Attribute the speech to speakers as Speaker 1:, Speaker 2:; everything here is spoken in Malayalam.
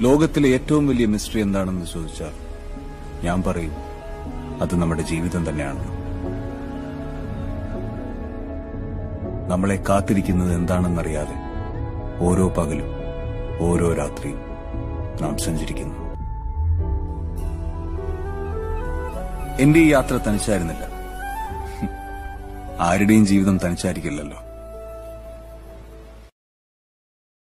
Speaker 1: ലോകത്തിലെ ഏറ്റവും വലിയ മിസ്റ്ററി എന്താണെന്ന് ചോദിച്ചാൽ ഞാൻ പറയും അത് നമ്മുടെ ജീവിതം തന്നെയാണ്. നമ്മളെ കാത്തിരിക്കുന്നത് എന്താണെന്നറിയാതെ ഓരോ പകലും ഓരോ രാത്രിയും നാം സഞ്ചരിക്കുന്നു. എന്റെ ഈ യാത്ര തനിച്ചായിരുന്നില്ല. ആരുടെയും ജീവിതം തനിച്ചായിരിക്കില്ലല്ലോ.